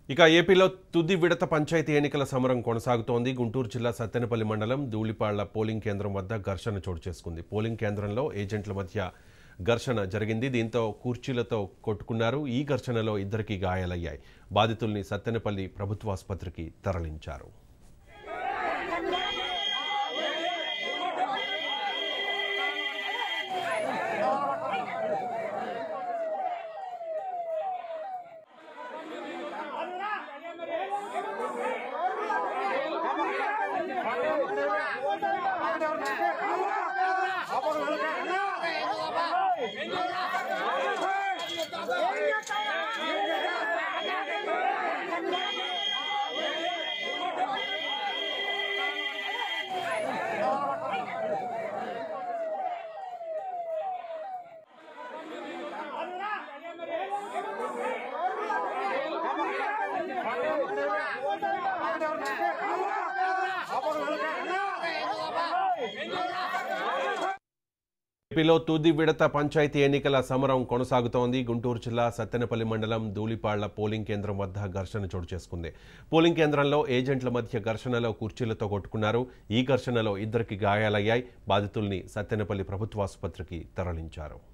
ఇక ఏపీలో తుది విడత పంచాయతీ ఎన్నికల సమరం కొనసాగుతోంది. గుంటూరు జిల్లా సత్తెనపల్లి మండలం ధూళిపాళ్ల పోలింగ్ కేంద్రం వద్ద ఘర్షణ చోటు చేసుకుంది. పోలింగ్ కేంద్రంలో ఏజెంట్ల మధ్య ఘర్షణ జరిగింది. దీంతో కుర్చీలతో కొట్టుకున్నారు. ఈ ఘర్షణలో ఇద్దరికి గాయాలయ్యాయి. బాధితుల్ని సత్తెనపల్లి ప్రభుత్వాసుపత్రికి తరలించారు. ఏపీలో తుది విడత పంచాయతీ ఎన్నికల సమరం కొనసాగుతోంది. గుంటూరు జిల్లా సత్తెనపల్లి మండలం ధూళిపాళ్ల పోలింగ్ కేంద్రం వద్ద ఘర్షణ చోటు చేసుకుంది. పోలింగ్ కేంద్రంలో ఏజెంట్ల మధ్య ఘర్షణలో కుర్చీలతో కొట్టుకున్నారు. ఈ ఘర్షణలో ఇద్దరికి గాయాలయ్యాయి. బాధితుల్ని సత్తెనపల్లి ప్రభుత్వాసుపత్రికి తరలించారు.